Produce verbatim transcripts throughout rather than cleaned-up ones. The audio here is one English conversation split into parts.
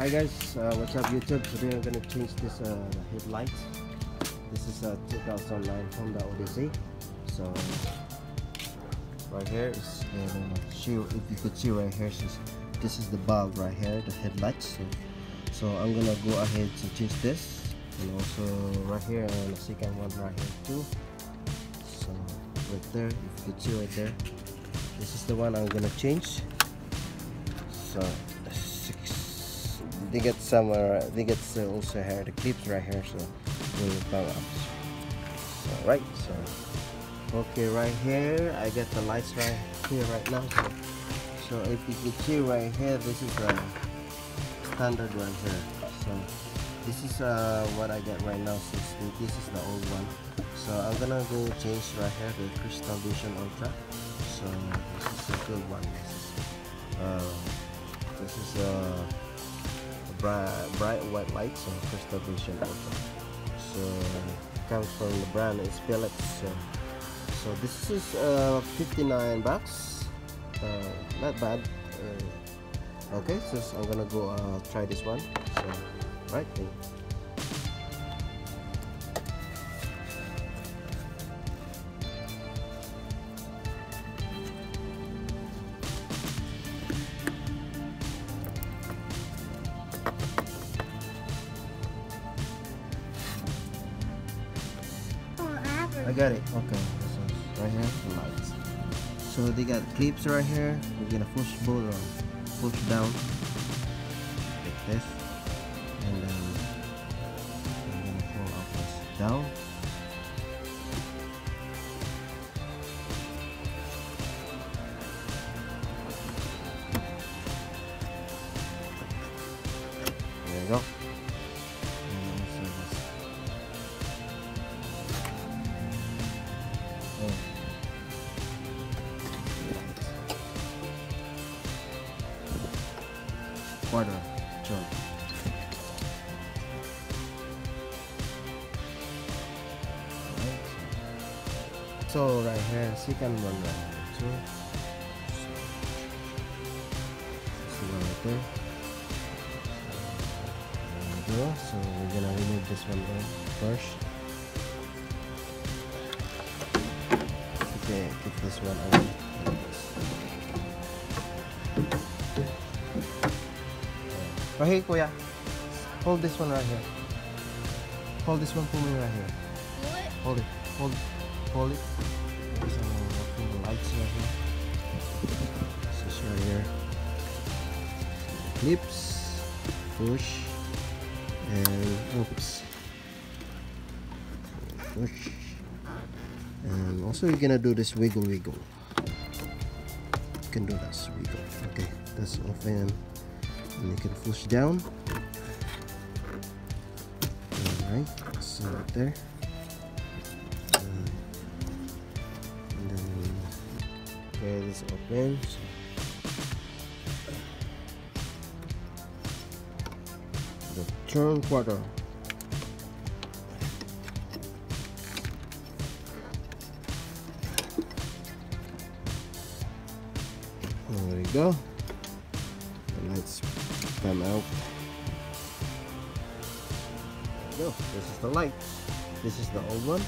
Hi guys, uh, what's up YouTube? Today I'm gonna change this uh, headlight. This is a two thousand nine Honda Odyssey. So right here is uh, see if you could see right here. So this is the bulb right here, the headlights. So, so I'm gonna go ahead to change this, and also right here and the second one right here too. So right there, if you could see right there, this is the one I'm gonna change. So six. They get somewhere. They get uh, also here the clips right here, so will come up. So right, so okay, right here I get the lights right here right now. So, so if you can see right here, this is the standard right here. So this is uh, what I get right now. Since this is the old one, so I'm gonna go change right here the Crystal Vision Ultra. So this is a good one. This is uh, this is uh, bright, bright white lights and Crystal Vision Ultra. So it comes from the brand is Philips. So, so this is uh, fifty-nine bucks. Uh, not bad. Uh, okay, so I'm gonna go uh, try this one. So right. I got it. Okay, so right here the lights. So they got clips right here. We're gonna push both or push down like this, and then we're gonna pull up this down. There you go. Quarter turn. So right here, second one right here. So, this is one right there. There we go. So we're gonna remove this one first. Okay, keep this one away. Right here, Kuya. Hold this one right here. Hold this one for me right here. Hold it. Hold it. Hold it. So, put the lights right here. This is right here. Clips. Push. And oops. Push. And also you're gonna do this wiggle wiggle. You can do this wiggle. Okay, that's open. And you can push down. Alright, so right there. Uh, and then okay, this open. So the turn quarter. There we go. The lights come out. There we go. This is the light. This is the old one.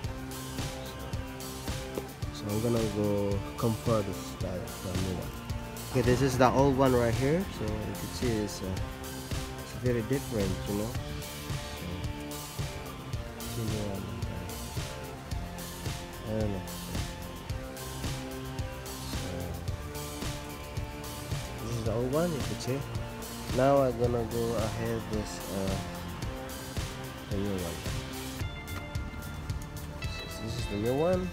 So I'm gonna go compare this guy to the new one. Okay, this is the old one right here. So you can see it's, uh, it's very different, you know. So, see the one. I don't know. The old one, you could see. Now I'm gonna go ahead with uh, the new one. So this is the new one.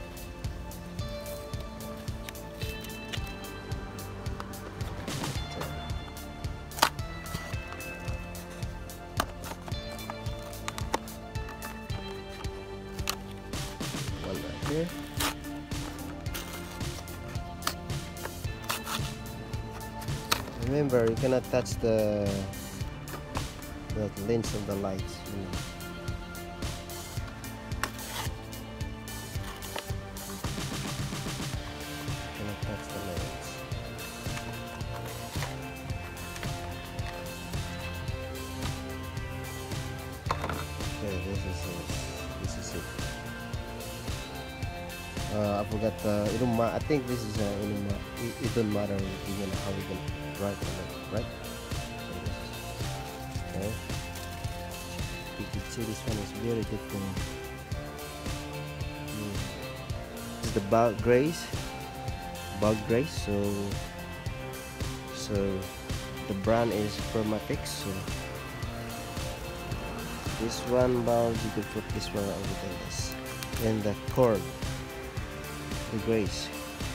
One right here. Remember, you cannot touch the the lens of the lights. You know. You cannot touch the lens. uh, I forgot uh, it don't ma I think this is uh, it, don't ma it, it don't matter even how we can write on it, right? Okay, you can see this one is very different. Hmm. This is the bug grace bug grace so so the brand is Permatex. So this one bulb you could put this one over there, this and the cord, the grace.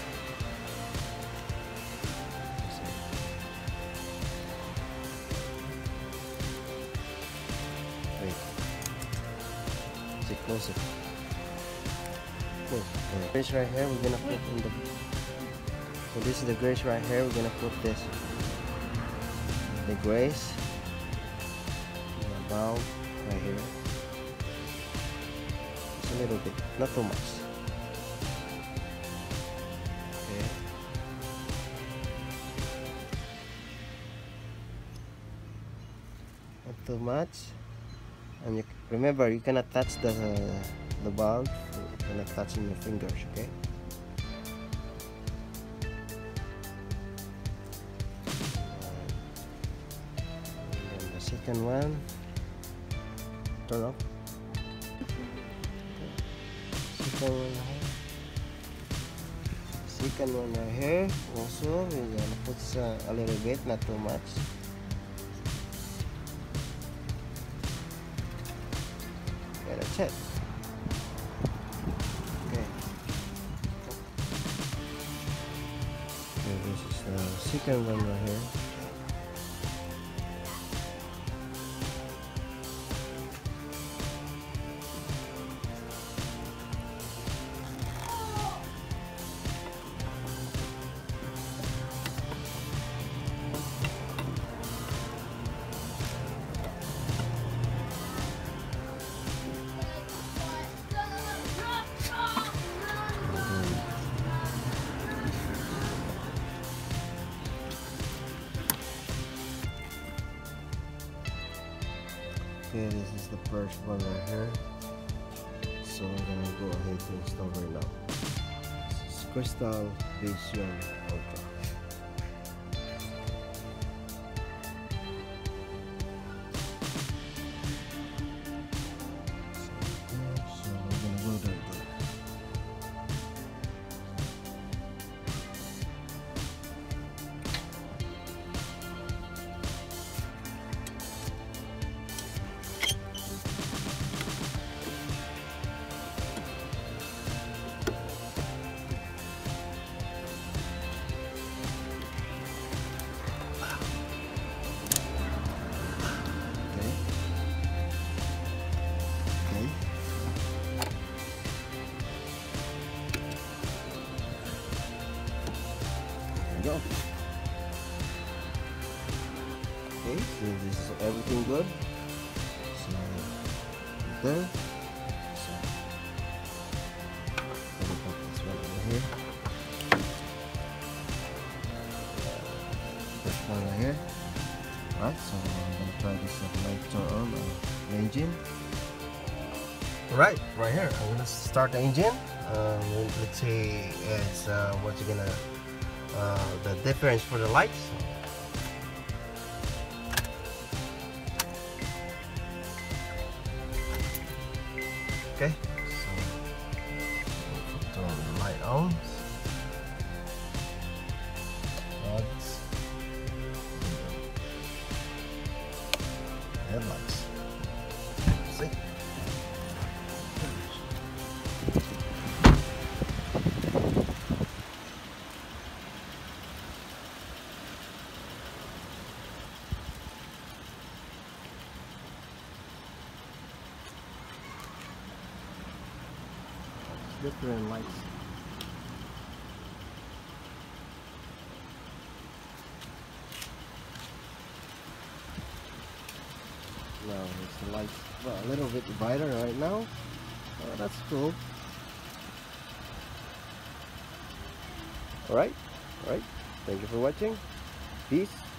Wait, is it closer? Close. The grace right here we're gonna put in the. So this is the grace right here. We're gonna put this. The grace. The bulb right here. Just a little bit, not too much. Okay. Not too much. And you remember, you cannot touch the uh, the bulb. You cannot touch in your fingers. Okay. And the second one. Turn off. Second one right here. Second one right here. Also, we're gonna put uh, a little bit, not too much. Yeah, that's it. Okay. Okay, this is the second one right here. Okay, this is the first one right here. So I'm gonna go ahead to install right now. This is Crystal Vision Ultra. So we're gonna go there. Go. Okay, so this is everything good. So there. So I'm gonna put this one over here. This one right here. Alright, so I'm gonna try this light turn on the engine. Alright, right here. I'm gonna start the engine. Um, let's see, it's uh, what's it gonna. Uh, the difference for the lights. Okay, so we'll turn the light on. Lights. Headlights. See? Different lights. Now it's the lights, well, a little bit brighter right now. Oh, that's cool. All right, all right. Thank you for watching. Peace.